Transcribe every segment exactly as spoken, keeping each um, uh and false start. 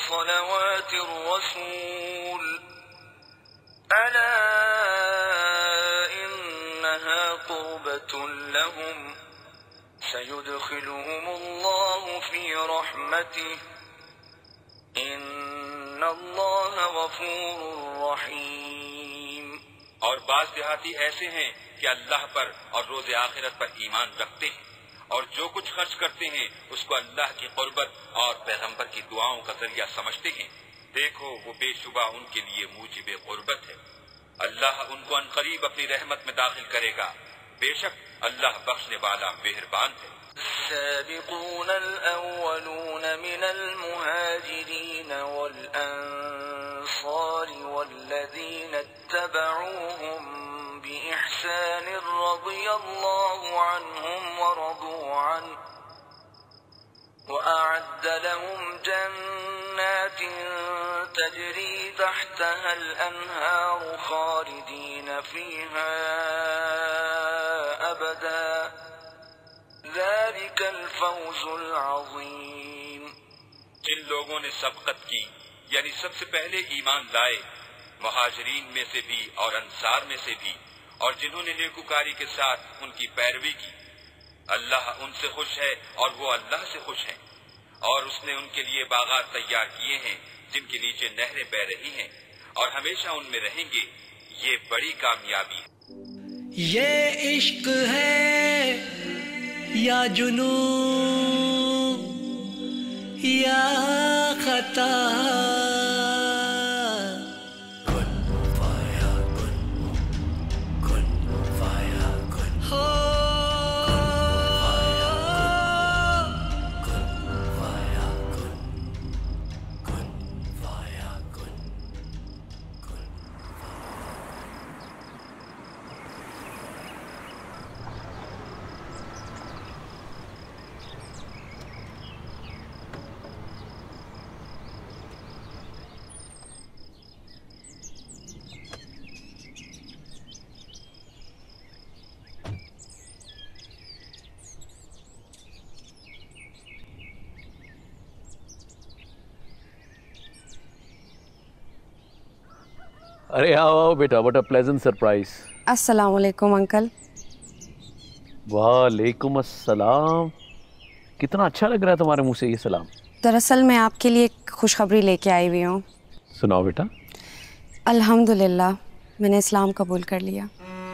صلوات الرسول ألا إنها قربة لهم سيدخلهم الله في رحمته إن الله غफूर रहीम। और बाज देहाती ऐसे हैं कि अल्लाह पर और रोज़े आखिरत पर ईमान रखते हैं और जो कुछ खर्च करते हैं उसको अल्लाह की कुर्बत और पैगंबर की दुआओं का जरिया समझते हैं। देखो वो बेशुबा उनके लिए मूजिबे कुर्बत है। अल्लाह उनको अनकरीब अपनी रहमत में दाखिल करेगा। बेशक अल्लाह बख्शने वाला मेहरबान है। السابقون الأولون من المهاجرين والأنصار والذين اتبعوهم بإحسان رضي الله عنهم ورضوا عنه وأعد لهم جنات تجري تحتها الأنهار خالدين فيها أبدا ذلك الفوز العظيم। जिन लोगों ने सबकत की यानी सबसे पहले ईमान लाए, मुहाजिरीन में से भी और अंसार में से भी, और जिन्होंने नेकुकारी के साथ उनकी पैरवी की, अल्लाह उनसे खुश है और वो अल्लाह से खुश हैं। और उसने उनके लिए बागात तैयार किए हैं जिनके नीचे नहरें बह रही हैं और हमेशा उनमें रहेंगे। ये बड़ी कामयाबी है। ये इश्क है या जुनून या खता अरे आओ आओ बेटा, व्हाट अ प्लेजेंट सरप्राइज। अस्सलाम वालेकुम अंकल। वालेकुम अस्सलाम। कितना अच्छा लग रहा है तुम्हारे मुंह से ये सलाम। दरअसल मैं आपके लिए खुशखबरी लेके आई हुई हूँ। सुनाओ बेटा। अल्हम्दुलिल्लाह मैंने इस्लाम कबूल कर लिया।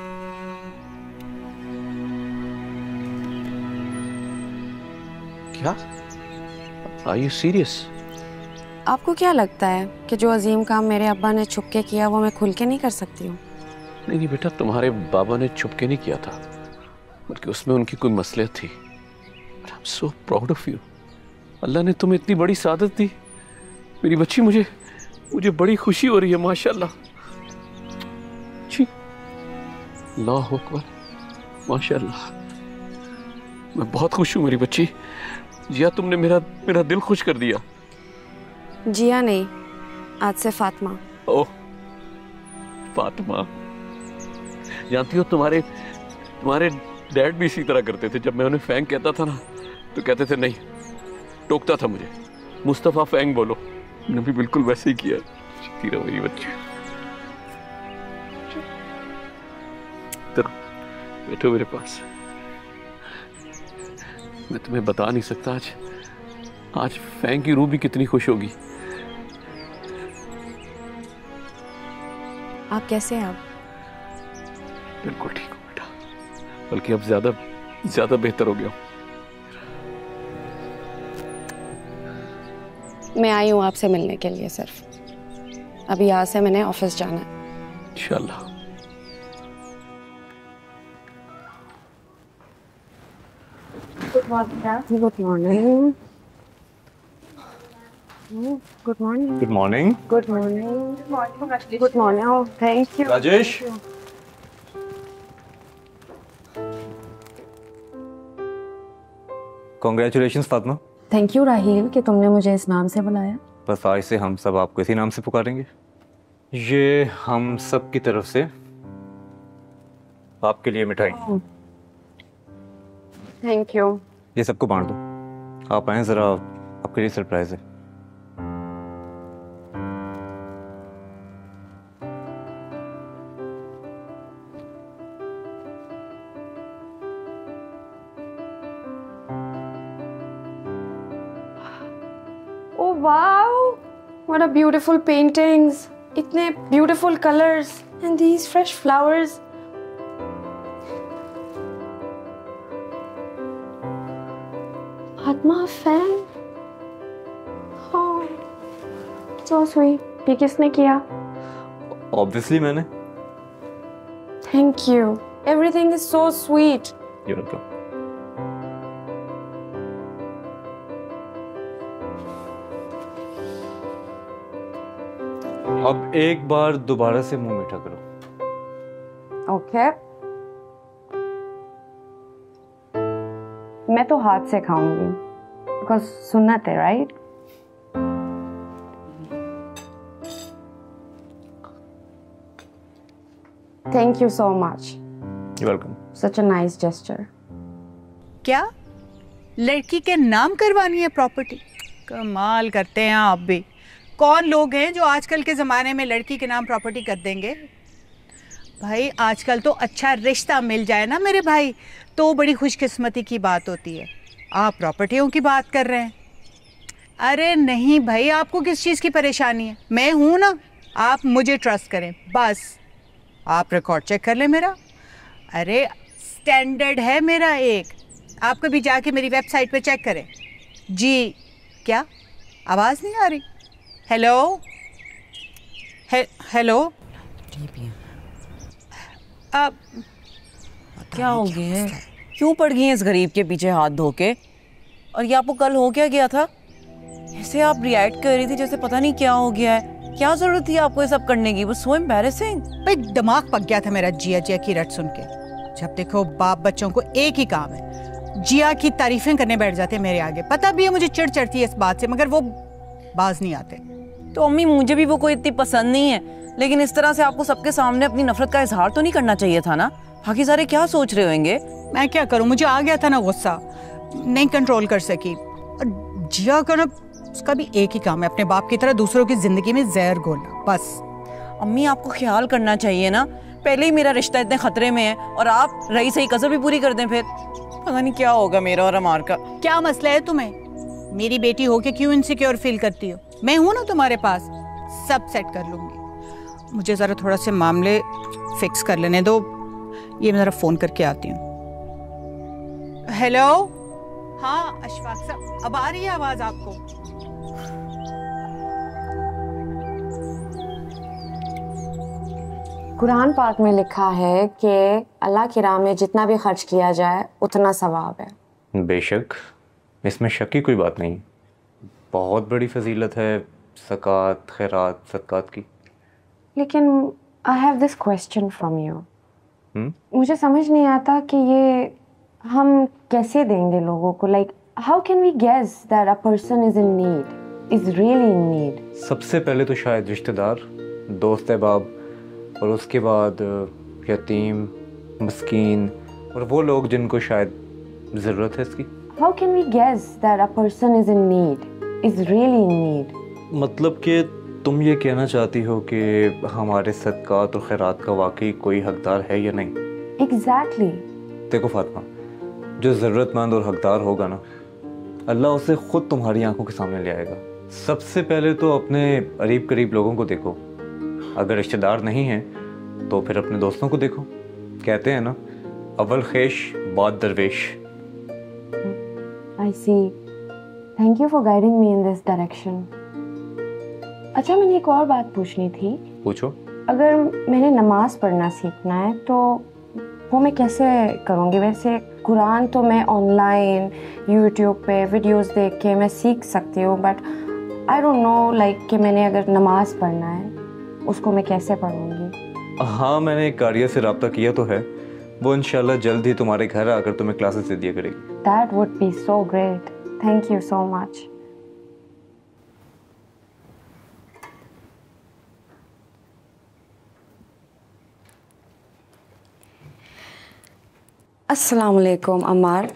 क्या? Are you serious? आपको क्या लगता है कि जो अजीम काम मेरे अब्बा ने छुप के किया वो मैं खुल के नहीं कर सकती हूँ? नहीं नहीं बेटा, तुम्हारे बाबा ने छुप के नहीं किया था, बल्कि उसमें उनकी कोई मसलियत थी। I am so proud of you. अल्लाह ने तुम्हें इतनी बड़ी सादत दी मेरी बच्ची। मुझे मुझे बड़ी खुशी हो रही है माशाल्लाह। जी अल्लाह अकबर, माशाल्लाह। मैं बहुत खुश हूँ मेरी बच्ची। जिया तुमने मेरा मेरा दिल खुश कर दिया। जिया नहीं, आज से फातिमा। ओह फातिमा। जानती हो तुम्हारे तुम्हारे डैड भी इसी तरह करते थे। जब मैं उन्हें फैंग कहता था ना तो कहते थे नहीं, टोकता था मुझे, मुस्तफा फैंग बोलो। मैंने भी बिल्कुल वैसे ही किया। रहो मेरी बच्ची। बैठो मेरे पास। मैं तुम्हें बता नहीं सकता आज आज फैंग की रूह भी कितनी खुश होगी। आप कैसे हैं? आप बिल्कुल ठीक हूँ बेटा, बल्कि अब ज्यादा ज्यादा बेहतर हो गया हूँ। मैं आई हूँ आपसे मिलने के लिए सिर्फ। अभी यहाँ से मैंने ऑफिस जाना है। इंशाल्लाह। Good morning. Good morning. Good morning. Good morning. Good morning. Good morning. Thank you. Rajesh. Congratulations Fatima. Thank you Raheel कि तुमने मुझे इस नाम से बुलाया। बस आज से हम सब आपको इसी नाम से पुकारेंगे। ये हम सब की तरफ से आपके लिए मिठाई। Thank you. ये सबको बांट दो। आप आए, जरा आपके लिए सरप्राइज है। wow! What a beautiful paintings. इतने beautiful colors and these fresh flowers. Fatima fan. Oh, so sweet. ये किसने किया? Obviously मैंने. Thank you. Everything is so sweet. You're welcome. अब एक बार दोबारा से मुंह मीठा करो. Okay. मैं तो हाथ से खाऊंगी. Because सुन्नत है, right? Thank you so much. You're welcome. Such a nice gesture. क्या लड़की के नाम करवानी है प्रॉपर्टी? कमाल करते हैं आप भी. कौन लोग हैं जो आजकल के ज़माने में लड़की के नाम प्रॉपर्टी कर देंगे? भाई आजकल तो अच्छा रिश्ता मिल जाए ना मेरे भाई, तो बड़ी खुशकिस्मती की बात होती है. आप प्रॉपर्टियों की बात कर रहे हैं? अरे नहीं भाई, आपको किस चीज़ की परेशानी है? मैं हूँ ना, आप मुझे ट्रस्ट करें बस. आप रिकॉर्ड चेक कर लें मेरा. अरे स्टैंडर्ड है मेरा एक. आप कभी जाके मेरी वेबसाइट पे चेक करें. जी क्या आवाज़ नहीं आ रही? हेलो हे, हेलो अब क्या हो गया है? क्यों पड़ गई हैं इस गरीब के पीछे हाथ धो के? और ये आपको कल हो क्या गया था? ऐसे आप रिएक्ट कर रही थी जैसे पता नहीं क्या हो गया है. क्या जरूरत थी आपको ये सब करने की? वो सो एम्बैरेसिंग. भाई दिमाग पक गया था मेरा जिया जिया की रट सुन के. जब देखो बाप बच्चों को एक ही काम है, जिया की तारीफें करने बैठ जाते हैं मेरे आगे. पता भी है मुझे चिढ़ चढ़ती है इस बात से, मगर वो बाज नहीं आते. तो अम्मी मुझे भी वो कोई इतनी पसंद नहीं है, लेकिन इस तरह से आपको सबके सामने अपनी नफरत का इजहार तो नहीं करना चाहिए था ना. बाकी सारे क्या सोच रहे होंगे? मैं क्या करूं, मुझे आ गया था ना गुस्सा, नहीं कंट्रोल कर सकी. और जिया का ना उसका भी एक ही काम है, अपने बाप की तरह दूसरों की जिंदगी में जहर घोलना बस. अम्मी आपको ख्याल करना चाहिए ना. पहले ही मेरा रिश्ता इतने खतरे में है और आप रही सही कसर भी पूरी कर दें, फिर पता नहीं क्या होगा मेरा और अमार का. क्या मसला है तुम्हें? मेरी बेटी हो के क्यों इनसिक्योर फील करती हो? मैं हूं ना तुम्हारे पास, सब सेट कर लूंगी. मुझे जरा थोड़ा से मामले फिक्स कर लेने दो. ये मैं जरा फोन करके आती हूँ. हेलो, हाँ अशफाक साहब, अब आ रही है आवाज आपको? कुरान पाक में लिखा है कि अल्लाह की राह में जितना भी खर्च किया जाए उतना सवाब है. बेशक, इसमें शक की कोई बात नहीं. बहुत बड़ी फजीलत है ज़कात, खैरात, सदकात की. लेकिन I have this question from you. मुझे समझ नहीं आता कि ये हम कैसे देंगे लोगों को. Like how can we guess that a person is in need, is really in need? सबसे पहले तो शायद रिश्तेदार, दोस्त अहबाब, और उसके बाद यतीम, मस्कीन और वो लोग जिनको शायद ज़रूरत है इसकी. How can we guess that a person is in need, is really in need? मतलब कि तुम ये कहना चाहती हो कि हमारे सदकात और खैरात का वाकई कोई हकदार है या नहीं? एग्जैक्टली. देखो फातिमा, जो ज़रूरतमंद और हकदार होगा ना, अल्लाह उसे खुद तुम्हारी आंखों के सामने ले आएगा. सबसे पहले तो अपने करीब करीब लोगों को देखो. अगर रिश्तेदार नहीं हैं तो फिर अपने दोस्तों को देखो. कहते हैं ना, अव्वल खेश बाद दरवेश. I see. Thank you for guiding me in this direction. अच्छा, मैंने एक और बात पूछनी थी. पूछो. अगर मैंने नमाज पढ़ना सीखना है तो वो मैं कैसे करूँगी? वैसे कुरान तो मैं ऑनलाइन यूट्यूब पे वीडियोस देख के मैं सीख सकती हूँ, but I don't know like कि मैंने अगर नमाज पढ़ना है उसको मैं कैसे पढ़ूँगी? हाँ, मैंने एक कारिया से रब्ता किया तो है. वो इंशाल्लाह जल्द ही तुम्हारे घर आकर तुम्हें क्लासेस दे दिया करेगी. That would be so great. Thank you so much. अस्सलाम वालेकुम अमार.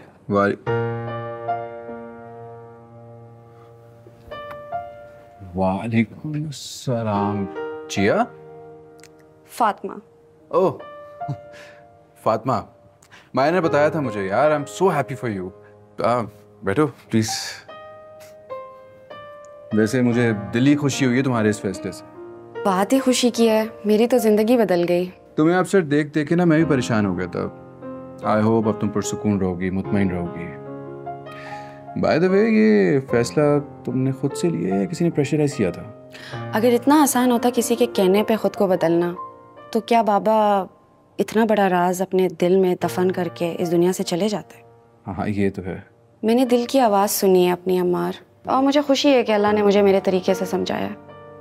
वालेकुम सलाम. जिया? फातिमा. ओह फातिमा, माया ने बताया था मुझे यार. I am so happy for you. बैठो प्लीज. वैसे मुझे दिली खुशी हुई है तुम्हारे इस फैसले से। बात ही खुशी की है, मेरी तो जिंदगी बदल गई। तुम्हें आप सर देख देख के ना मैं भी परेशान हो गया था। आई होप अब तुम पुरसुकून रहोगी, मुतमईन रहोगी। बाय द वे, ये फैसला तुमने खुद से लिया या किसी ने प्रेशराइज किया था? अगर इतना आसान होता किसी के कहने पे खुद को बदलना, तो क्या बाबा इतना बड़ा राज अपने दिल में दफन करके इस दुनिया से चले जाते? हाँ ये तो है। मैंने दिल की आवाज़ सुनी है अपनी अम्मार, और मुझे खुशी है कि अल्लाह ने मुझे मेरे तरीके से समझाया।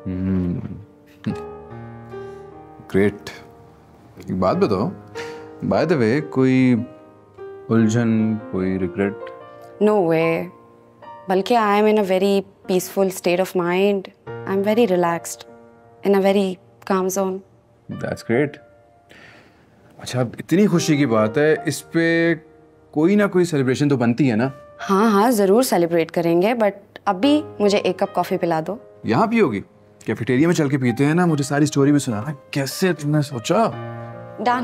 ग्रेट। एक बात बताओ, बाय द वे कोई उलझन, कोई रिग्रेट? नो वे, बल्कि I am in a very peaceful state of mind. I am very relaxed in a very calm zone. That's great. अच्छा, इतनी खुशी की बात है, इस पे कोई ना कोई सेलिब्रेशन तो बनती है ना? हाँ हाँ ज़रूर सेलिब्रेट करेंगे, बट अभी मुझे एक कप कॉफ़ी पिला दो। यहाँ पियोगी? कैफेटेरिया में चल के पीते हैं ना, मुझे सारी स्टोरी भी सुनाना। कैसे तुमने सोचा? डन।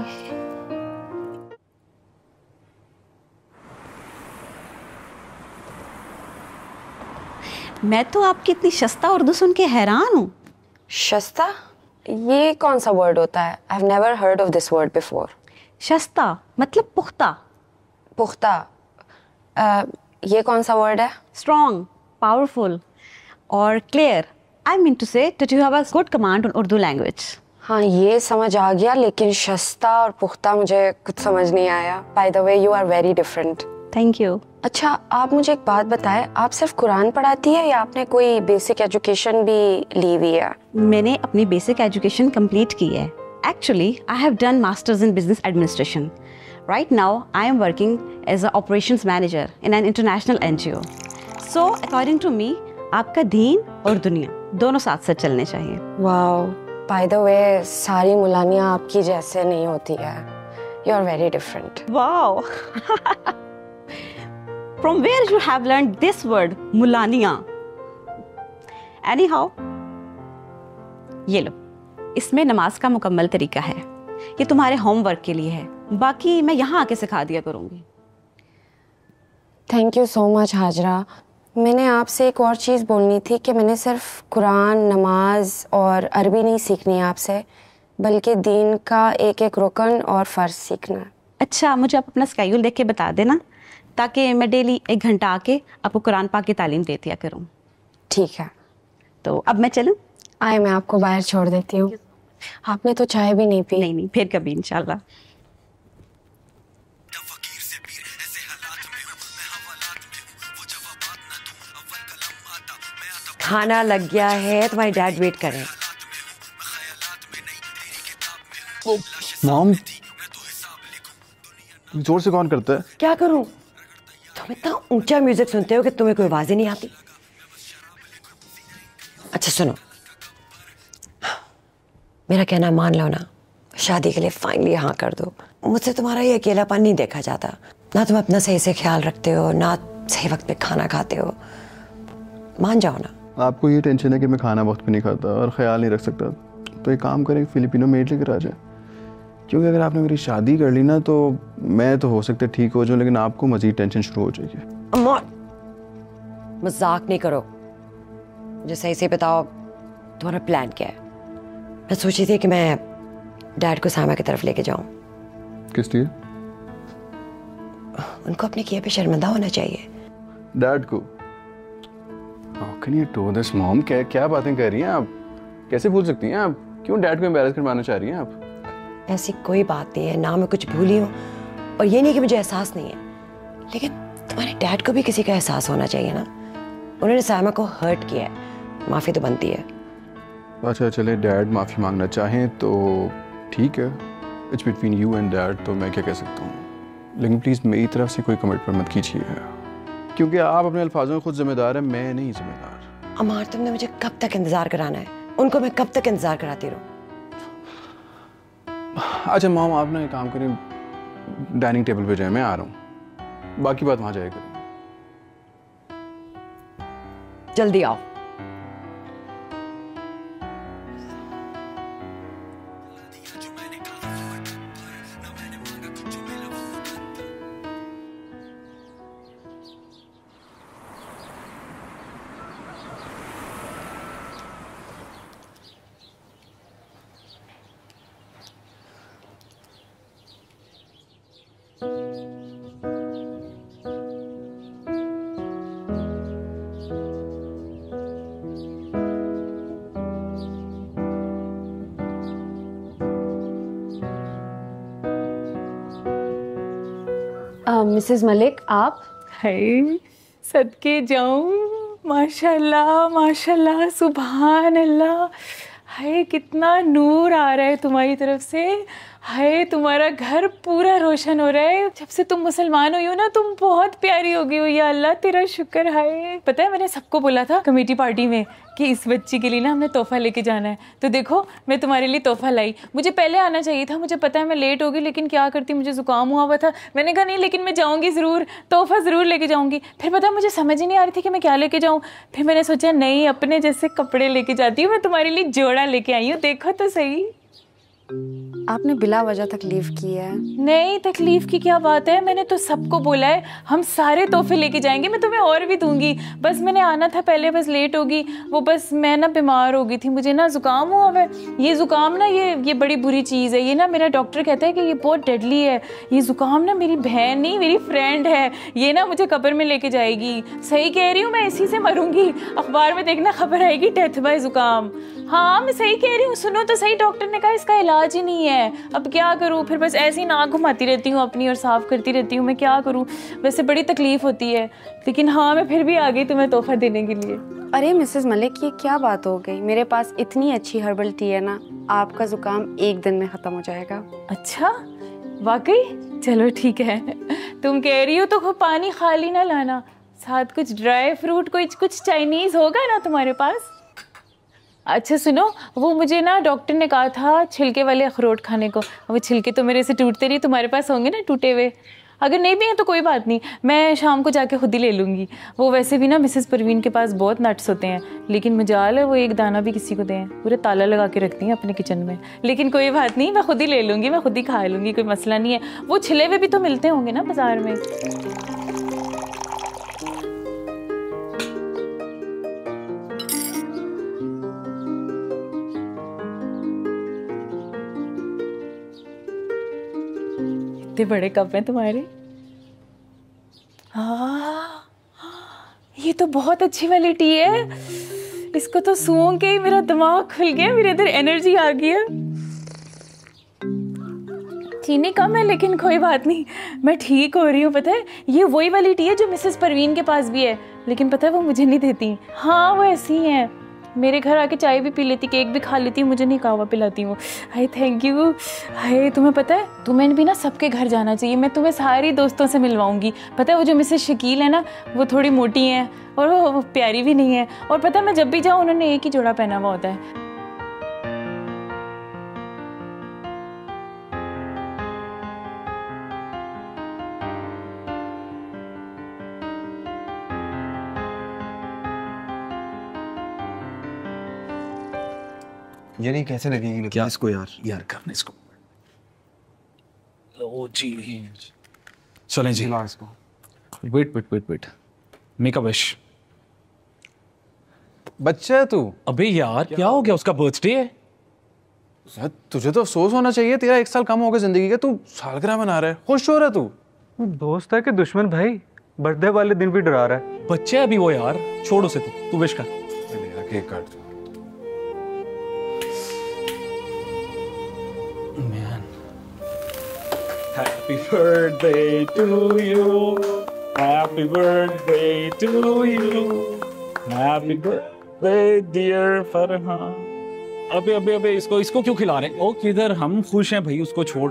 मैं तो आपकी इतनी शस्ता उर्दू सुन के हैरान हूँ। शस्ता? ये कौन सा वर्ड होता है? I have never heard of this word before. शस्ता मतलब पुख्ता। पुख्ता? uh, ये कौन सा वर्ड है? स्ट्रॉन्ग, पावरफुल और clear. I mean to say that you have a good command on Urdu language. हाँ ये समझ आ गया, लेकिन शस्ता और पुख्ता मुझे कुछ समझ नहीं आया। By the way you are very different. Thank you. अच्छा, आप मुझे एक बात बताएं, आप सिर्फ कुरान पढ़ाती है या आपने कोई बेसिक एजुकेशन भी ली हुई है? मैंने अपनी बेसिक एजुकेशन कंप्लीट की है। Actually I have done masters in business administration. Right now I am working as a operations manager in an international NGO. So according to me, आपका दीन और दुनिया दोनों साथ साथ चलने चाहिए। वाओ, बाय द वे सारी मुलानियाँ आपकी जैसे नहीं होती है। You are very different. Wow. From where you have learned this word, मुलानिया? Anyhow, ये लो, इसमें नमाज का मुकम्मल तरीका है। ये तुम्हारे होमवर्क के लिए है, बाकी मैं यहाँ आके सिखा दिया करूँगी। Thank you so much Hajra. मैंने आपसे एक और चीज़ बोलनी थी कि मैंने सिर्फ कुरान, नमाज और अरबी नहीं सीखनी है आपसे, बल्कि दीन का एक एक रुकन और फ़र्ज सीखना है। अच्छा, मुझे आप अपना स्केड्यूल देख के बता देना, ताकि मैं डेली एक घंटा आके आपको कुरान पाक की तालीम दे दिया करूँ। ठीक है, तो अब मैं चलूँ? आए, मैं आपको बाहर छोड़ देती हूँ। आपने तो चाय भी नहीं पी। नहीं नहीं, फिर कभी इंशाल्लाह। खाना लग गया है, तुम्हारे डैड वेट कर रहे हैं। मॉम, जोर से कौन करता है? क्या करूं? तुम इतना ऊंचा म्यूजिक सुनते हो कि तुम्हें कोई आवाज ही नहीं आती। अच्छा सुनो, मेरा कहना मान लो ना, शादी के लिए फाइनली हाँ कर दो। मुझसे तुम्हारा ये अकेलापन नहीं देखा जाता। ना तुम अपना सही से ख्याल रखते हो, ना सही वक्त पे खाना खाते हो। मान जाओ ना। आपको ये टेंशन है कि मैं खाना वक्त पे नहीं खाता और ख्याल नहीं रख सकता, तो एक काम करें, फिलिपिनो मेड लेकर आ जाए। क्योंकि अगर आपने मेरी शादी कर ली ना, तो मैं तो हो सकता है ठीक हो जाऊं, लेकिन आपको मजीद टेंशन शुरू हो जाएगी। अम्मा, मजाक नहीं करो, मुझे सही से बताओ तुम्हारा प्लान क्या है? मैं सोची थी कि मैं डैड को सामा की तरफ लेके जाऊं। किस लिए? उनको अपने किए पे शर्मिंदा होना चाहिए। डैड को? How can you do this, mom? क्या क्या बातें कर रही हैं आप? कैसे भूल सकती हैं आप? क्यों डैड को एम्बैरस करवाना चाह रही हैं आप? ऐसी कोई बात नहीं है, ना मैं कुछ भूली हूँ और ये नहीं कि मुझे एहसास नहीं है, लेकिन तुम्हारे डैड को भी किसी का एहसास होना चाहिए ना। उन्होंने सामा को हर्ट किया है, माफ़ी तो बनती है। अच्छा चले, डैड माफ़ी मांगना चाहें तो ठीक है, it's between you and dad, तो मैं क्या कह सकता हूँ। लेकिन प्लीज़ मेरी तरफ से कोई कमिटमेंट मत कीजिए, क्योंकि आप अपने अल्फाजों में खुद जिम्मेदार हैं, मैं नहीं जिम्मेदार। अमार, तुमने मुझे कब तक इंतज़ार कराना है? उनको मैं कब तक इंतज़ार कराती रहूँ? अच्छा मॉम, आप ना एक काम करें, डाइनिंग टेबल पे जाए, मैं आ रहा हूँ, बाकी बात वहाँ जाए करें। जल्दी आओ। मिसेस मलिक आप? हाय सदके जाऊं, माशाल्लाह माशाल्लाह सुभान अल्लाह। हाय कितना नूर आ रहा है तुम्हारी तरफ से। हाय तुम्हारा घर पूरा रोशन हो रहा है। जब से तुम मुसलमान हुई हो ना तुम बहुत प्यारी हो गई हो। या अल्लाह तेरा शुक्र। हाय पता है मैंने सबको बोला था कमेटी पार्टी में कि इस बच्ची के लिए ना हमने तोहफा लेके जाना है, तो देखो मैं तुम्हारे लिए तोहफा लाई। मुझे पहले आना चाहिए था, मुझे पता है मैं लेट हो गई, लेकिन क्या करती, मुझे जुकाम हुआ हुआ था। मैंने कहा नहीं लेकिन मैं जाऊँगी ज़रूर, तोहफा ज़रूर लेके जाऊँगी। फिर पता है मुझे समझ ही नहीं आ रही थी कि मैं क्या लेके जाऊँ। फिर मैंने सोचा नहीं अपने जैसे कपड़े लेके जाती हूँ, मैं तुम्हारे लिए जोड़ा लेके आई हूँ, देखो तो सही। आपने बिला वजह तकलीफ की है। नहीं तकलीफ की क्या बात है, मैंने तो सबको बोला है हम सारे तोहफे लेके जाएंगे, मैं तुम्हें और भी दूंगी। बस मैंने आना था पहले, बस लेट होगी। वो बस मैं ना बीमार हो गई थी, मुझे ना जुकाम हुआ है। ये जुकाम ना ये ये बड़ी बुरी चीज़ है। ये ना मेरा डॉक्टर कहता है कि ये बहुत डेडली है। ये जुकाम ना मेरी बहन नहीं मेरी फ्रेंड है, ये ना मुझे कब्र में लेके जाएगी। सही कह रही हूँ, मैं इसी से मरूंगी। अखबार में देखना खबर आएगी डेथ बाय जुकाम। हाँ मैं सही कह रही हूँ, सुनो तो सही। डॉक्टर ने कहा इसका इलाज ही नहीं है, अब क्या करूँ। फिर बस ऐसे ही नाक घुमाती रहती हूँ अपनी और साफ करती रहती हूँ, मैं क्या करूँ। वैसे बड़ी तकलीफ होती है, लेकिन हाँ मैं फिर भी आ गई तुम्हें तोहफा देने के लिए। अरे मिसेस मलिक ये क्या बात हो गई, मेरे पास इतनी अच्छी हर्बल टी है ना, आपका जुकाम एक दिन में ख़त्म हो जाएगा। अच्छा वाकई, चलो ठीक है। तुम कह रही हो तो पानी खाली ना लाना, साथ कुछ ड्राई फ्रूट, कुछ कुछ चाइनीज़ होगा ना तुम्हारे पास। अच्छा सुनो, वो मुझे ना डॉक्टर ने कहा था छिलके वाले अखरोट खाने को। वो छिलके तो मेरे से टूटते नहीं, तुम्हारे पास होंगे ना टूटे हुए। अगर नहीं भी हैं तो कोई बात नहीं, मैं शाम को जाके खुद ही ले लूँगी। वो वैसे भी ना मिसेस परवीन के पास बहुत नट्स होते हैं, लेकिन मजाल है वो एक दाना भी किसी को दें, पूरे ताला लगा के रखती हैं अपने किचन में। लेकिन कोई बात नहीं, मैं खुद ही ले लूँगी, मैं खुद ही खा लूँगी, कोई मसला नहीं है। वो छिले हुए भी तो मिलते होंगे ना बाज़ार में। इतने बड़े कप हैं तुम्हारे। हाँ ये तो बहुत अच्छी वाली टी है, इसको तो सूंघ के ही मेरा दिमाग खुल गया, मेरे अंदर एनर्जी आ गई है। चीनी कम है लेकिन कोई बात नहीं, मैं ठीक हो रही हूँ। पता है ये वही वाली टी है जो मिसेस परवीन के पास भी है, लेकिन पता है वो मुझे नहीं देती। हाँ वो ऐसी हैं, मेरे घर आके चाय भी पी लेती, केक भी खा लेती, मुझे नहीं कहवा पिलाती वो। Hi thank you. हाय तुम्हें पता है तुम्हें भी ना सबके घर जाना चाहिए, मैं तुम्हें सारी दोस्तों से मिलवाऊंगी। पता है वो जो मिसेस शकील है ना, वो थोड़ी मोटी हैं और वो, वो प्यारी भी नहीं है। और पता है मैं जब भी जाऊँ उन्होंने एक ही जोड़ा पहना हुआ होता है। ये नहीं कैसे लगेगी क्या इसको यार यार करने इसको। लो जी चलें जी। इसको wait wait wait wait make a wish. बच्चा है तू। अबे यार क्या, क्या हो गया, उसका बर्थडे है यार। तुझे तो अफसोस होना चाहिए, तेरा एक साल कम हो गया जिंदगी का, तू सालगिरह मना रहा है, खुश हो रहा है तू। दोस्त है कि दुश्मन भाई, बर्थडे वाले दिन भी डरा रहा है। बच्चे अभी वो यार, छोड़ उसे, तू तू विश कर। केक काट। Happy birthday to you. Happy birthday to you. Happy birthday dear Farhan. अबे अबे अबे इसको इसको क्यों खिला रहे? ओ किधर, हम खुश हैं भाई, उसको छोड़।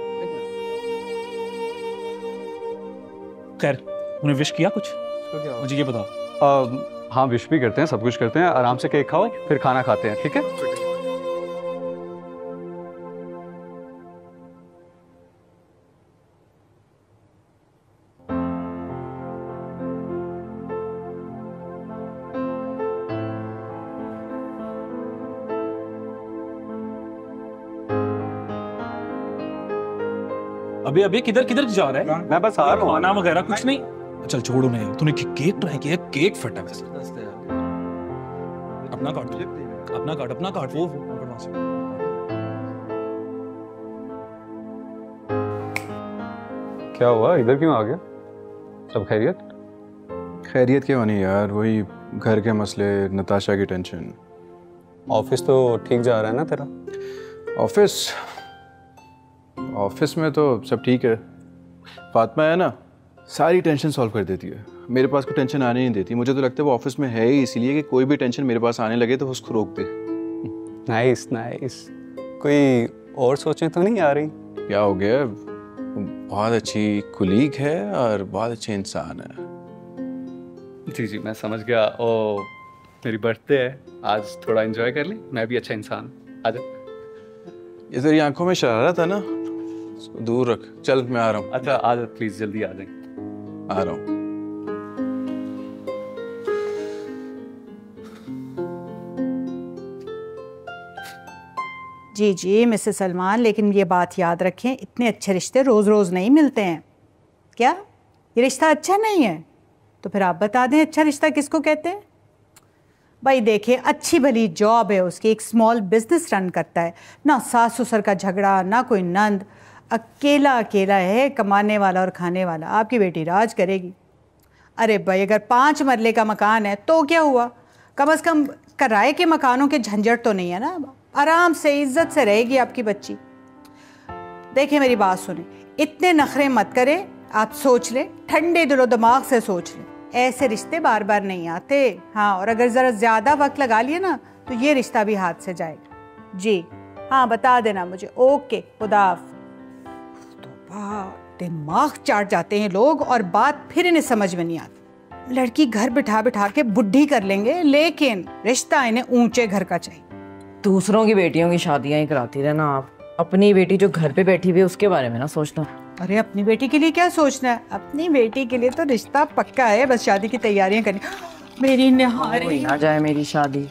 खैर उन्हें विश किया कुछ? मुझे ये बताओ। हाँ विश भी करते हैं, सब कुछ करते हैं। आराम से केक खाओ फिर खाना खाते हैं, ठीक है? अबे अबे किधर किधर जा रहा है? मैं बस आ रहा हूँ। खाना वगैरह कुछ नहीं। चल छोड़ उन्हें, तूने केक ट्राई किया, केक फटा है वैसे। अपना काट, अपना काट, अपना काट। वो क्या हुआ, इधर क्यों आ गया? सब खैरियत? खैरियत क्यों नहीं यार, वही घर के मसले, नताशा की टेंशन। ऑफिस तो ठीक जा रहा है ना तेरा? ऑफिस ऑफिस में तो सब ठीक है। फातिमा है ना, सारी टेंशन सॉल्व कर देती है, मेरे पास कोई टेंशन आने नहीं देती। मुझे तो लगता है वो ऑफिस में है ही इसलिए कि कोई भी टेंशन मेरे पास आने लगे तो उसको रोक दे। Nice nice. कोई और सोचें तो नहीं आ रही? क्या हो गया? बहुत अच्छी कुलीग है और बहुत अच्छे इंसान है। जी जी मैं समझ गया। ओ मेरी बर्थडे है आज, थोड़ा एंजॉय कर ली। मैं भी अच्छा इंसान। आजा। ये तेरी आंखों में शरारत है ना, इसको दूर रख। चल मैं आ रहा हूँ। अच्छा आ जा प्लीज, जल्दी आ जाए। आ रहा हूँ। जी जी मिसेस सलमान, लेकिन ये बात याद रखें, इतने अच्छे रिश्ते रोज़ रोज़ नहीं मिलते हैं। क्या ये रिश्ता अच्छा नहीं है? तो फिर आप बता दें अच्छा रिश्ता किसको कहते हैं। भाई देखिए, अच्छी भली जॉब है उसकी, एक स्मॉल बिजनेस रन करता है, ना सास ससुर का झगड़ा, ना कोई नंद, अकेला अकेला है, कमाने वाला और खाने वाला। आपकी बेटी राज करेगी। अरे भाई अगर पाँच मरले का मकान है तो क्या हुआ, कम से कम किराए के मकानों के झंझट तो नहीं है ना। आराम से इज्जत से रहेगी आपकी बच्ची। देखिए मेरी बात सुने, इतने नखरे मत करें। आप सोच लें, ठंडे दिलो दिमाग से सोच लें, ऐसे रिश्ते बार बार नहीं आते। हाँ, और अगर ज़रा ज़्यादा वक्त लगा लिए ना तो ये रिश्ता भी हाथ से जाएगा। जी हाँ बता देना मुझे। ओके खुदा। दिमाग चाट जाते हैं लोग और बात फिर इन्हें समझ में नहीं आती। लड़की घर बिठा बिठा के बुढ़ी कर लेंगे, लेकिन रिश्ता इन्हें ऊंचे घर का चाहिए। दूसरों की बेटियों की शादियां ही कराती रहना आप, अपनी बेटी जो घर पे बैठी हुई है उसके बारे में ना सोचना। अरे अपनी बेटी के लिए क्या सोचना है, अपनी बेटी के लिए तो रिश्ता पक्का है, बस शादी की तैयारियां करनी। मेरी निहारी ना जाए मेरी शादी।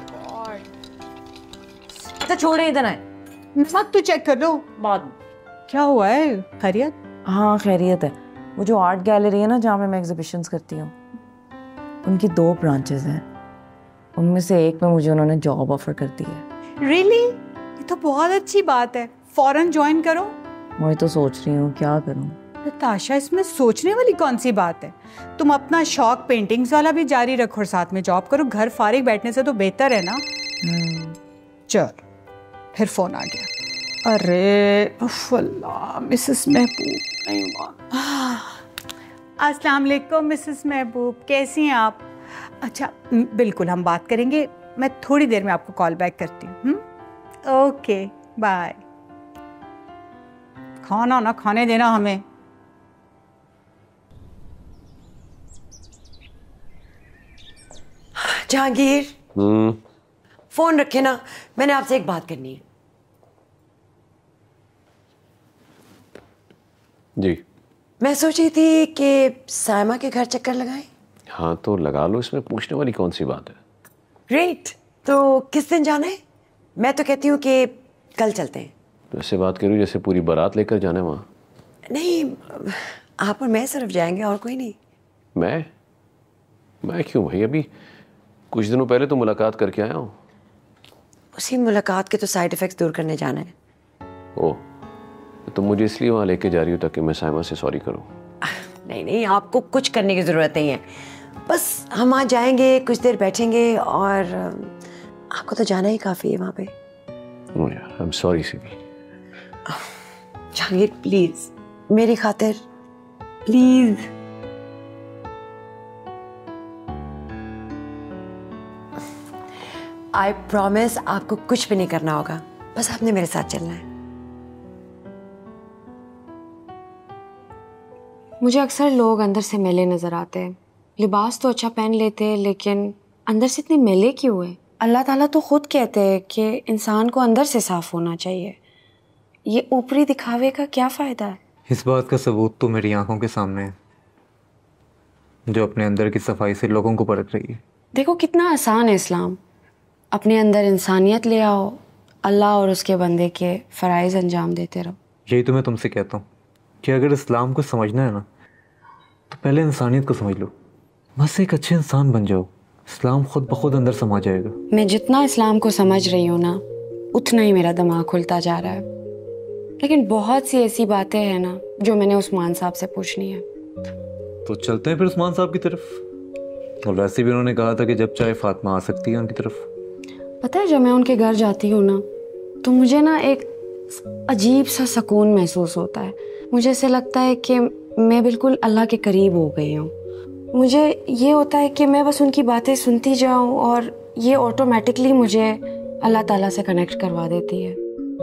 अच्छा छोड़े, इधर आए। नमक तो चेक कर लो। बाद क्या हुआ है, खैरियत? हाँ खैरियत है। वो जो आर्ट गैलरी है ना जहाँ पे मैं एग्जीबिशंस करती हूँ, उनकी दो ब्रांचेस हैं, उनमें से एक में मुझे उन्होंने जॉब ऑफर कर दी है। रियली? ये तो बहुत अच्छी बात है, फौरन ज्वाइन करो। वही तो सोच रही हूँ क्या करूँ। नताशा, इसमें सोचने वाली कौन सी बात है। तुम अपना शौक पेंटिंग्स वाला भी जारी रखो और साथ में जॉब करो। घर फारिग बैठने से तो बेहतर है ना। चल फिर फोन आ गया। अरे अल्लाह, मिसेस महबूब नहीं मान। अस्सलाम वालेकुम मिसेस महबूब, कैसी हैं आप? अच्छा बिल्कुल हम बात करेंगे, मैं थोड़ी देर में आपको कॉल बैक करती हूँ। Okay bye. खाना ना खाने देना हमें। जहांगीर हम्म फोन रखे ना, मैंने आपसे एक बात करनी है। जी मैं सोच रही थी कि सायमा के घर चक्कर लगाएं। हाँ तो लगा लो, इसमें पूछने वाली कौन सी बात है। ग्रेट, तो किस दिन जाना है? मैं तो कहती हूँ कि कल चलते हैं। तो ऐसे बात करूँ जैसे पूरी बारात लेकर जाने वहाँ। नहीं, आप और मैं सिर्फ जाएंगे और कोई नहीं। मैं मैं क्यों भाई, अभी कुछ दिनों पहले तो मुलाकात करके आया हूँ। उसी मुलाकात के तो साइड इफेक्ट्स दूर करने जाना है। ओह, तो मुझे इसलिए वहाँ लेके जा रही हूँ ताकि मैं सायमा से सॉरी करूँ। नहीं नहीं, आपको कुछ करने की ज़रूरत नहीं है, बस हम वहाँ जाएंगे, कुछ देर बैठेंगे और आपको तो जाना ही काफ़ी है वहाँ पे। ओह यार, आई एम सॉरी सीधी। जहांगीर प्लीज, मेरी खातिर प्लीज। आई प्रॉमिस आपको कुछ भी नहीं करना होगा, बस आपने मेरे साथ चलना है। मुझे अक्सर लोग अंदर से मैले नजर आते हैं। लिबास तो अच्छा पहन लेते हैं लेकिन अंदर से इतने मैले क्यों है? अल्लाह ताला तो खुद कहते हैं कि इंसान को अंदर से साफ होना चाहिए। ये ऊपरी दिखावे का क्या फायदा है? इस बात का सबूत तो मेरी आंखों के सामने है, जो अपने अंदर की सफाई से लोगों को परख रही है। देखो कितना आसान है इस्लाम। अपने अंदर इंसानियत ले आओ, अल्लाह और उसके बंदे के फ़राइज़ अंजाम देते रहो। यही तो मैं तुमसे कहता हूँ कि अगर इस्लाम को समझना है ना तो पहले इंसानियत को समझ लो, बस एक अच्छे इंसान बन जाओ, इस्लाम खुद ब खुद अंदर समा जाएगा। मैं जितना इस्लाम को समझ रही हूँ ना, उतना ही मेरा दिमाग खुलता जा रहा है, लेकिन बहुत सी ऐसी बातें हैं ना जो मैंने उस्मान साहब से पूछनी है। तो चलते हैं फिर उस्मान साहब की तरफ। और वैसे भी उन्होंने कहा था कि जब चाहे फातिमा आ सकती है उनकी तरफ। पता है, जब मैं उनके घर जाती हूँ ना तो मुझे ना एक अजीब सा सुकून महसूस होता है। मुझे ऐसे लगता है कि मैं बिल्कुल अल्लाह के करीब हो गई हूँ। मुझे ये होता है कि मैं बस उनकी बातें सुनती जाऊँ और ये ऑटोमेटिकली मुझे अल्लाह ताला से कनेक्ट करवा देती है।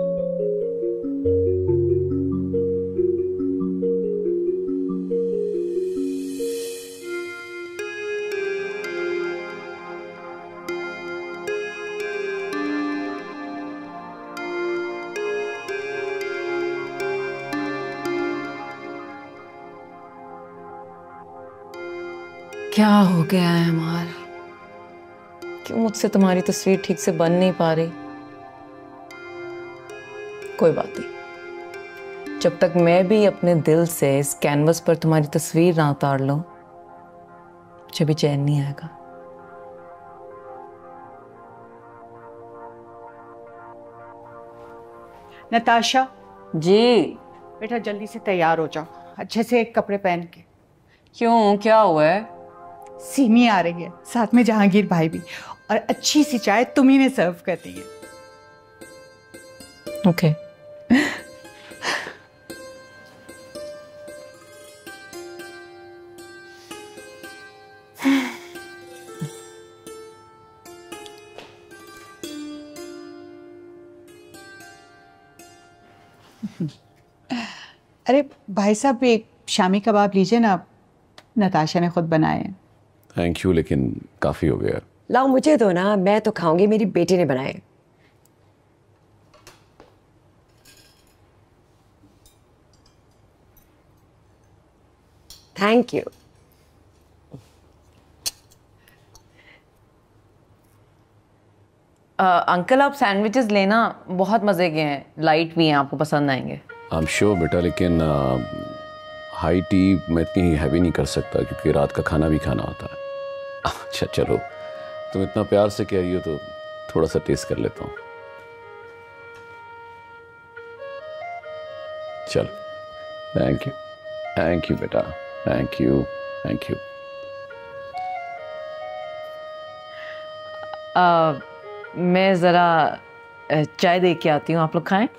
क्या हो गया है अमार? क्यों मुझसे तुम्हारी तस्वीर ठीक से बन नहीं पा रही? कोई बात नहीं, जब तक मैं भी अपने दिल से इस कैनवस पर तुम्हारी तस्वीर ना उतार लूं, मुझे भी चैन नहीं आएगा। नताशा जी बेटा, जल्दी से तैयार हो जाओ, अच्छे से कपड़े पहन के। क्यों, क्या हुआ है? सीमी आ रही है, साथ में जहांगीर भाई भी, और अच्छी सी चाय तुम्ही ने सर्व करनी है। ओके। अरे भाई साहब, एक शामी कबाब लीजिए ना, नताशा ने खुद बनाए हैं। थैंक यू, लेकिन काफी हो गया। लाओ मुझे दो ना, मैं तो खाऊंगी, मेरी बेटी ने बनाए। Thank you. अंकल आप सैंडविचेस लेना, बहुत मजे के हैं, लाइट भी हैं, आपको पसंद आएंगे। आई एम श्योर बेटा, लेकिन हाई टी मैं इतनी हैवी नहीं कर सकता क्योंकि रात का खाना भी खाना होता है। अच्छा चलो, तुम इतना प्यार से कह रही हो तो थोड़ा सा टेस्ट कर लेता हूँ। चल, थैंक यू, थैंक यू बेटा, थैंक यू, थैंक यू। मैं ज़रा चाय दे के आती हूँ, आप लोग खाएं।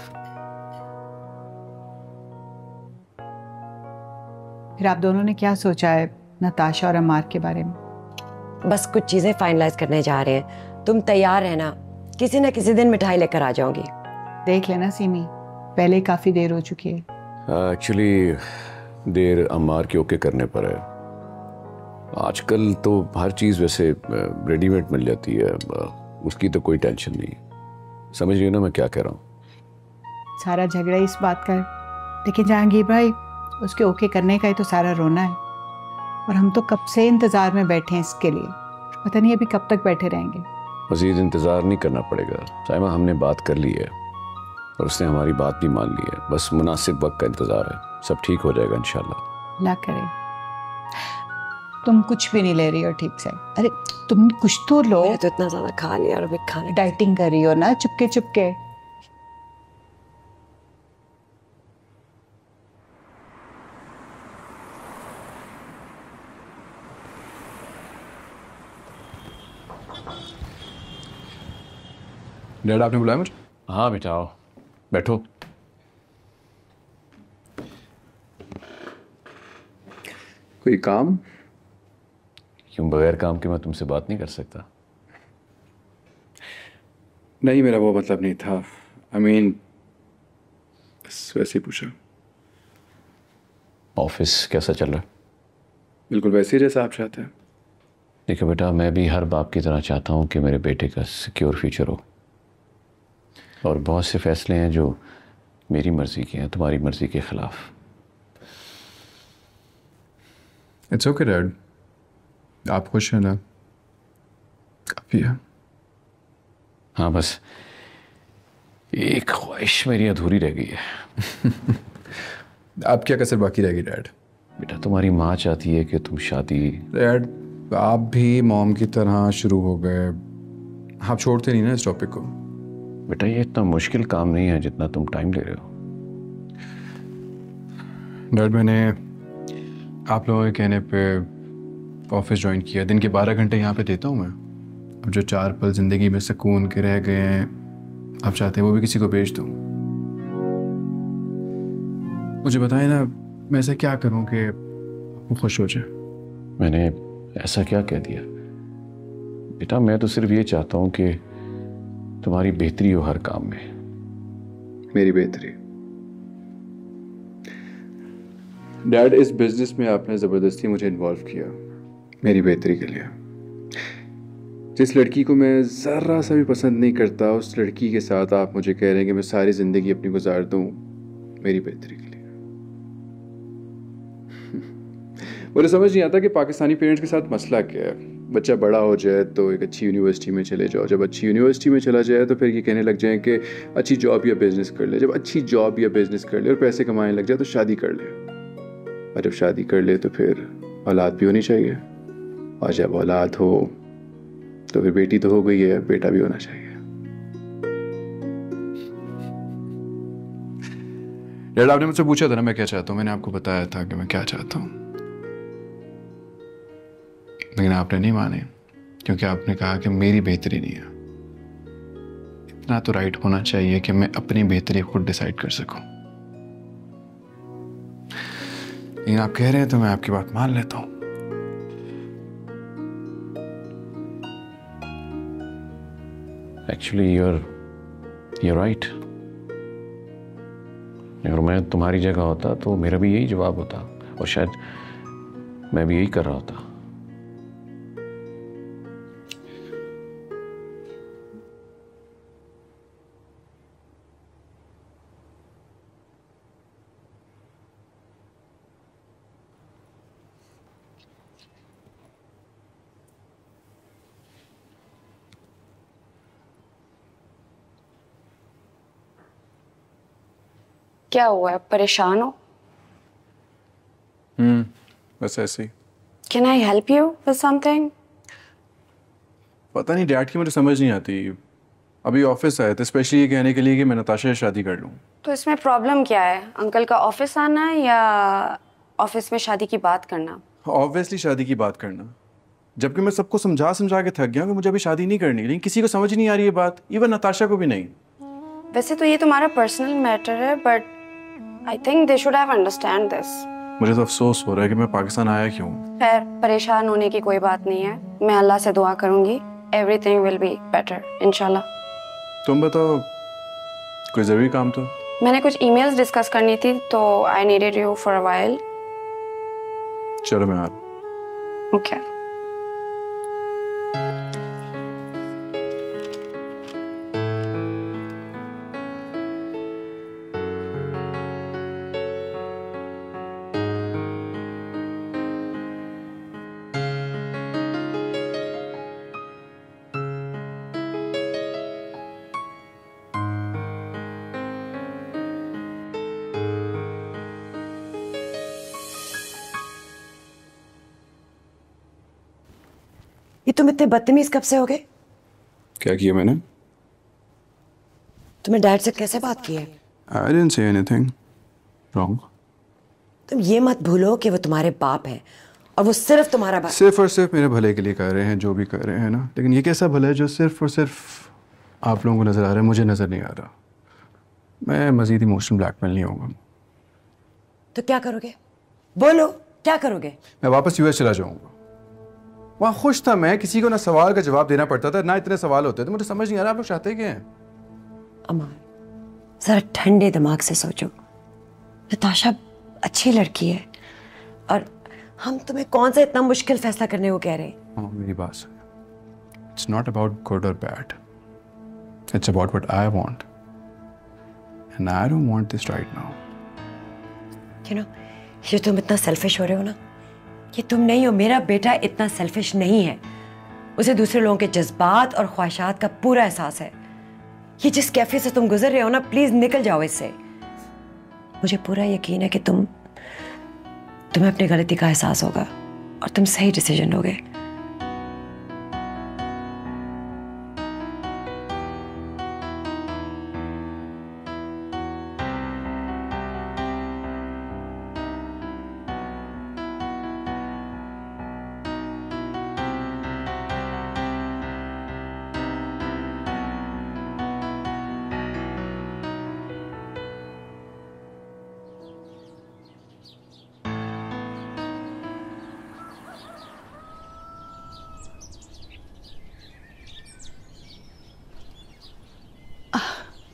फिर आप दोनों ने क्या सोचा है नताशा और अमार के बारे में? बस कुछ चीजें फाइनलाइज करने जा रहे हैं, तुम तैयार रहना, किसी न किसी दिन मिठाई लेकर आ जाऊंगी। देख लेना सीमी, पहले काफी देर हो चुकी है। एक्चुअली देर अमार के ओके करने पर है। आजकल तो हर चीज़ वैसे रेडीमेड मिल जाती है, उसकी तो कोई टेंशन नहीं। समझ रही हो ना मैं क्या कह रहा हूँ? सारा झगड़ा इस बात का है, लेकिन जहांगीर भाई उसके ओके करने का ही तो सारा रोना है, और हम तो कब से इंतजार में बैठे हैं इसके लिए, पता नहीं अभी कब तक बैठे रहेंगे। मजीद इंतजार नहीं करना पड़ेगा साइमा, हमने बात कर ली है और उसने हमारी बात भी मान ली है, बस मुनासिब वक्त का इंतजार है, सब ठीक हो जाएगा इंशाल्लाह। अल्लाह करे। तुम कुछ भी नहीं ले रही हो ठीक से, अरे तुम कुछ तो लो। मैंने तो इतना ज्यादा खा लिया और अभी खाने। डाइटिंग कर रही हो ना चुपके चुपके। डैड आपने बुलाया मुझे? हाँ बेटा आओ, बैठो। कोई काम? क्यों, बगैर काम के मैं तुमसे बात नहीं कर सकता? नहीं, मेरा वो मतलब नहीं था। आई मीन बस वैसे ही पूछा। ऑफिस कैसा चल रहा है? बिल्कुल वैसे ही जैसा आप चाहते हैं। देखो बेटा, मैं भी हर बाप की तरह चाहता हूँ कि मेरे बेटे का सिक्योर फ्यूचर हो, और बहुत से फैसले हैं जो मेरी मर्जी के हैं, तुम्हारी मर्जी के खिलाफ। इट्स ओके डैड, आप खुश हैं ना, काफी है। हाँ, बस एक ख्वाहिश मेरी अधूरी रह गई है। आप क्या कसर बाकी रहेगी डैड? बेटा तुम्हारी माँ चाहती है कि तुम शादी। डैड आप भी मॉम की तरह शुरू हो गए, आप छोड़ते नहीं ना इस टॉपिक को। बेटा ये इतना मुश्किल काम नहीं है जितना तुम टाइम ले रहे हो। डैड मैंने आप लोगों के कहने पे ऑफिस ज्वाइन किया, दिन के बारह घंटे यहाँ पे देता हूँ मैं। अब जो चार पल जिंदगी में सुकून के रह गए हैं, आप चाहते हैं वो भी किसी को बेच दूँ। मुझे बताएं ना, मैं ऐसा क्या करूं कि वो खुश हो जाए? मैंने ऐसा क्या कह दिया? बेटा मैं तो सिर्फ ये चाहता हूं कि तुम्हारी बेहतरी हो हर काम में। मेरी बेहतरी? डैड, इस बिजनेस में आपने ज़बरदस्ती मुझे इन्वॉल्व किया मेरी बेहतरी के लिए। जिस लड़की को मैं ज़रा सा भी पसंद नहीं करता, उस लड़की के साथ आप मुझे कह रहे हैं कि मैं सारी ज़िंदगी अपनी गुजार दूं मेरी बेहतरी के लिए। मुझे समझ नहीं आता कि पाकिस्तानी पेरेंट्स के साथ मसला क्या है। बच्चा बड़ा हो जाए तो एक अच्छी यूनिवर्सिटी में चले जाओ, जब अच्छी यूनिवर्सिटी में चला जाए तो फिर ये कहने लग जाए कि अच्छी जॉब या बिज़नेस कर ले, जब अच्छी जॉब या बिज़नेस कर ले और पैसे कमाने लग जाए तो शादी कर ले, और जब शादी कर ले तो फिर औलाद भी होनी चाहिए, और जब औलाद हो तो फिर बेटी तो हो गई है, बेटा भी होना चाहिए। डैड, आपने मुझसे पूछा था ना मैं क्या चाहता हूँ, मैंने आपको बताया था कि मैं क्या चाहता हूँ, लेकिन आपने नहीं माने क्योंकि आपने कहा कि मेरी बेहतरी नहीं है। इतना तो राइट होना चाहिए कि मैं अपनी बेहतरी खुद डिसाइड कर सकूं। लेकिन आप कह रहे हैं तो मैं आपकी बात मान लेता हूं। Actually you're you're right. अगर मैं तुम्हारी जगह होता तो मेरा भी यही जवाब होता, और शायद मैं भी यही कर रहा होता। क्या हुआ है, परेशान हो? हम्म बस ऐसे ही। Can I help you with something? पता नहीं डैड की मुझे समझ नहीं आती। अभी ऑफिस आए थे स्पेशली ये कहने के लिए कि मैं नताशा से शादी कर लूं। तो इसमें प्रॉब्लम क्या है? अंकल का ऑफिस आना या ऑफिस में शादी की बात करना? ऑब्वियसली शादी की बात करना, जबकि मैं सबको समझा समझा के थक गया कि मुझे अभी शादी नहीं करनी, लेकिन किसी को समझ नहीं आ रही है बात, इवन नताशा को भी नहीं। वैसे तो ये तुम्हारा पर्सनल मैटर है, but I think they should have understand this. मुझे तो अफसोस हो रहा है कि मैं पाकिस्तान आया क्यों। खैर, परेशान होने की कोई बात नहीं है, मैं अल्लाह से दुआ करूंगी, एवरीथिंग विल बी बेटर इंशाल्लाह। तुम बताओ, कोई जरूरी काम तो? मैंने कुछ ईमेल्स डिस्कस करनी थी तो I needed you for a while. चलो मैं आ रहा हूं। ओके। ये तुम इतने बदतमीज कब से हो गए? क्या किया मैंने? तुम्हें डैड से कैसे बात की है? I didn't say anything wrong. तुम ये मत भूलो कि वो तुम्हारे बाप हैं और वो सिर्फ तुम्हारा बाप। सिर्फ और सिर्फ मेरे भले के लिए कर रहे हैं जो भी कर रहे हैं ना, लेकिन ये कैसा भला है जो सिर्फ और सिर्फ आप लोगों को नजर आ रहा है, मुझे नजर नहीं आ रहा। मैं मजीद इमोशनल ब्लैकमेल नहीं होगा। तो क्या करोगे? बोलो क्या करोगे? मैं वापस यूएस चला जाऊंगा। वहाँ खुश था मैं, किसी को ना सवाल का जवाब देना पड़ता था ना इतने सवाल होते थे। मुझे समझ नहीं आ रहा आप लोग चाहते क्या हैं? अमान, जरा ठंडे दिमाग से सोचो। नताशा अच्छी लड़की है और हम तुम्हें कौन सा इतना मुश्किल फैसला करने को कह रहे हैं? हाँ, मेरी बात सुनो। It's not about good or bad. It's about what I want. And I don't want this right now. You know, ये तुम इतना सेल्फिश हो रहे हो ना, ये तुम नहीं हो। मेरा बेटा इतना सेल्फिश नहीं है। उसे दूसरे लोगों के जज्बात और ख्वाहिशात का पूरा एहसास है। ये जिस कैफे से तुम गुजर रहे हो ना, प्लीज निकल जाओ इससे। मुझे पूरा यकीन है कि तुम तुम्हें अपनी गलती का एहसास होगा और तुम सही डिसीजन लोगे।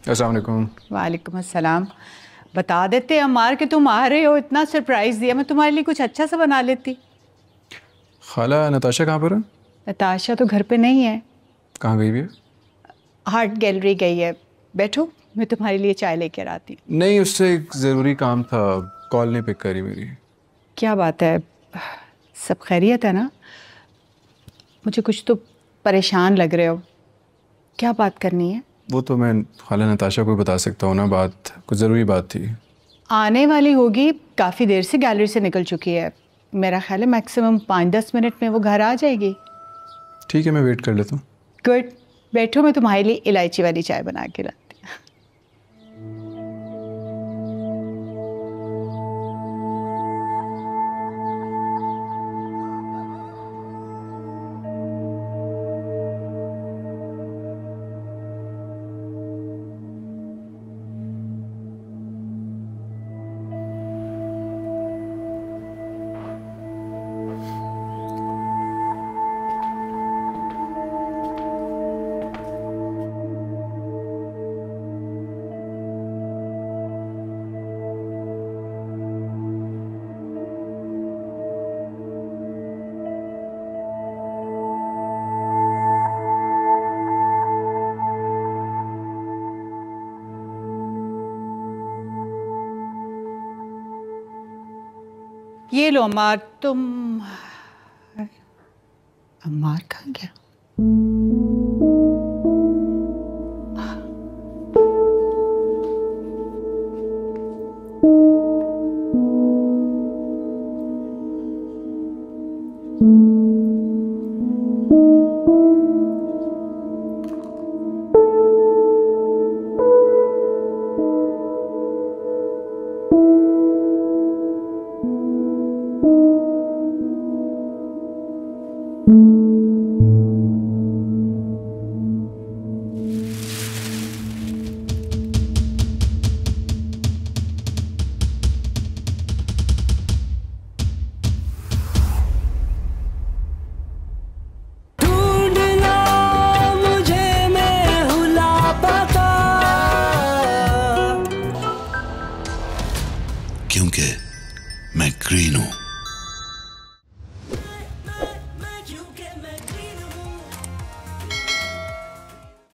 अस्सलाम वालेकुम। वालेकुम अस्सलाम। बता देते अम्मार कि तुम आ रहे हो, इतना सरप्राइज़ दिया, मैं तुम्हारे लिए कुछ अच्छा सा बना लेती। खाला नताशा कहाँ पर है? नताशा तो घर पे नहीं है। कहाँ गई हुई है? आर्ट गैलरी गई है। बैठो, मैं तुम्हारे लिए चाय लेकर आती। नहीं, उससे एक ज़रूरी काम था, कॉल नहीं पिक करी मेरी। क्या बात है, सब खैरियत है ना? मुझे कुछ तो परेशान लग रहे हो, क्या बात करनी है? वो तो मैं खाला नताशा को बता सकता हूँ ना, बात कुछ ज़रूरी बात थी। आने वाली होगी, काफ़ी देर से गैलरी से निकल चुकी है। मेरा ख्याल है मैक्सिमम पाँच दस मिनट में वो घर आ जाएगी। ठीक है, मैं वेट कर लेता हूँ। गुड, बैठो, मैं तुम्हारे लिए इलायची वाली चाय बना के लाती। ये लो अम्मार, तुम अम्मार कहाँ गया? क्योंकि मैं ग्रीन हूं।